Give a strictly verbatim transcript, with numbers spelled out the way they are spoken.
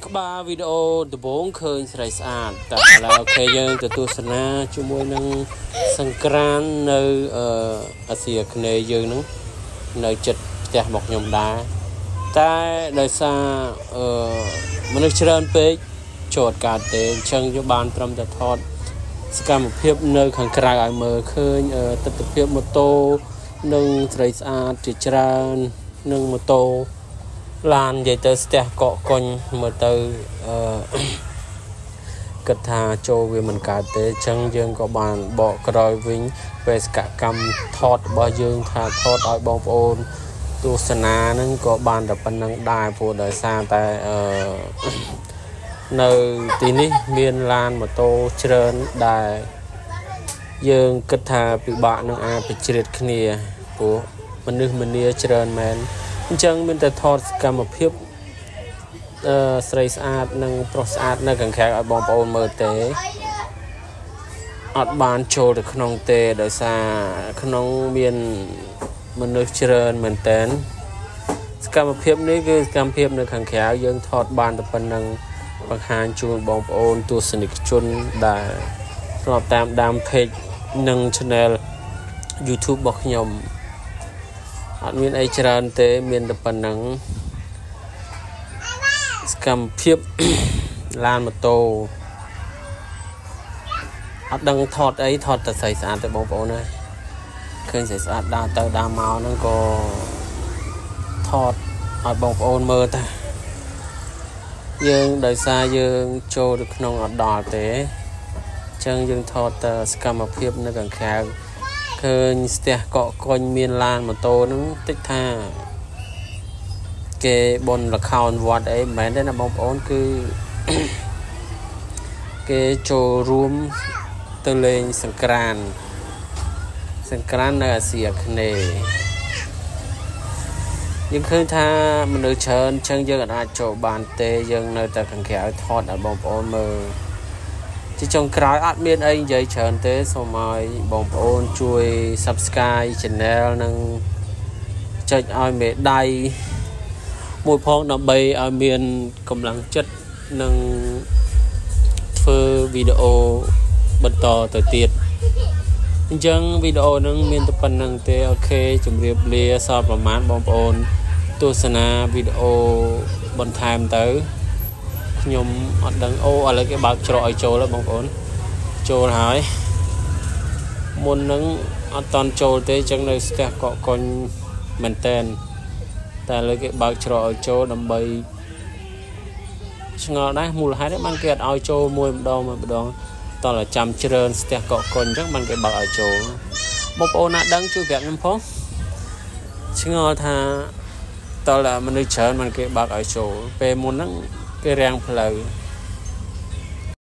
ba video the bong khơi sài sàn tại là ok dân từ tu sana chú môi nâng sang kran nơi Asia này dân nâng nơi chật chặt một nhom đá ta đời xa mình được chơi pe chột cả tế chân cho bàn trong tập thọt ska một phép nơi khang krai ai mờ khơi tập tập phép một tô nâng sài sàn chỉ tràn nâng một tô lan vậy tới ste cọ con mà từ cật thà cho về mình cả tế chân dương có bàn bỏ còi vĩnh về cả cầm thọt bao dương thà thọt ở bông ôn tu sana nâng có bàn đập bàn nâng đài phụ đời xa tại nơi tí ní miền lan mà tô trơn đài dương cật thà bị bạn nâng à bị chết kia của mình nước mình nia trơn men chân mìnhจะทอดกรรมភាពស្រីស្អាតនិងប្រុសស្អាតនៅខាងក្រៅឲ្យបងប្អូនមើលទេអត់បានចូលទៅក្នុងទេដោយសារក្នុងមានមនុស្សច្រើនមែនតើសកម្មភាពនេះគឺសកម្មភាពនៅខាងក្រៅយើងថតបានតែប៉ុណ្្នឹងបង្ហាញជូនបងប្អូនទស្សនិកជនដែលស្របតាមដាន page និង channel YouTube របស់ខ្ញុំអត់មានអីច្រើនទេមានតែប៉ុណ្ណឹងសកម្មភាពឡានម៉ូតូអត់ដឹងថតអីថតតែស្អីស្អាតទៅបងប្អូនហើយឃើញស្អីស្អាតដើរទៅដើរមកហ្នឹងក៏ថតឲ្យបងប្អូនមើលតាយើងដោយសារយើងចូលទៅក្នុងអត់ដល់ទេអញ្ចឹងយើងថតតែសកម្មភាពនៅខាងក្រៅឃើញស្ទះកក់កុញមានឡានម៉ូតូហ្នឹងតិចថាគេបនលខោនវត្តអីមិនមែនទេណាបងប្អូនគឺគេចូលរួមទៅលេងសង្ក្រាន្តសង្ក្រាន្តនៅអាស៊ីអាគ្នេយ៍យើងឃើញថាមនុស្សច្រើនអញ្ចឹងយើងអាចចូលបានទេយើងនៅតែខាងក្រៅថតឲ្យបងប្អូនមើលជាចុងក្រោយអត់មានអីនិយាយច្រើនទេសូមឲ្យបងប្អូនជួយ Subscribe Channel និងចុចឲ្យមេដៃមួយផងដើម្បីឲ្យមានកម្លាំងចិត្តនិងធ្វើវីដេអូបន្តទៅទៀតអញ្ចឹងវីដេអូហ្នឹងមានតែប៉ុណ្្នឹងទេអូខេជម្រាបលាសល់ប្រហែលបងប្អូនទស្សនាវីដេអូបន្ថែមទៅខ្ញុំអត់ដឹងអូឥឡូវគេបើកច្រកឲ្យចូលហើយបងប្អូនចូលហើយមុនហ្នឹងអត់តន់ចូលទេអញ្ចឹងនៅស្ទះកក់កុញមែនតែនតែឥឡូវគេបើកច្រកឲ្យចូលដើម្បីឆ្ងល់ដែរមូលហេតុហ្នឹងបានគេអត់ឲ្យចូលមួយម្ដងមួយម្ដងតោះតែចាំច្រើនស្ទះកក់កុញអញ្ចឹងបានគេបើកឲ្យចូលបងប្អូនណាដឹងជួយប្រាប់ខ្ញុំផងឆ្ងល់ថាតោះតែមនុស្សច្រើនបានគេបើកឲ្យចូលពេលមុនហ្នឹងគេរាំងផ្លូវ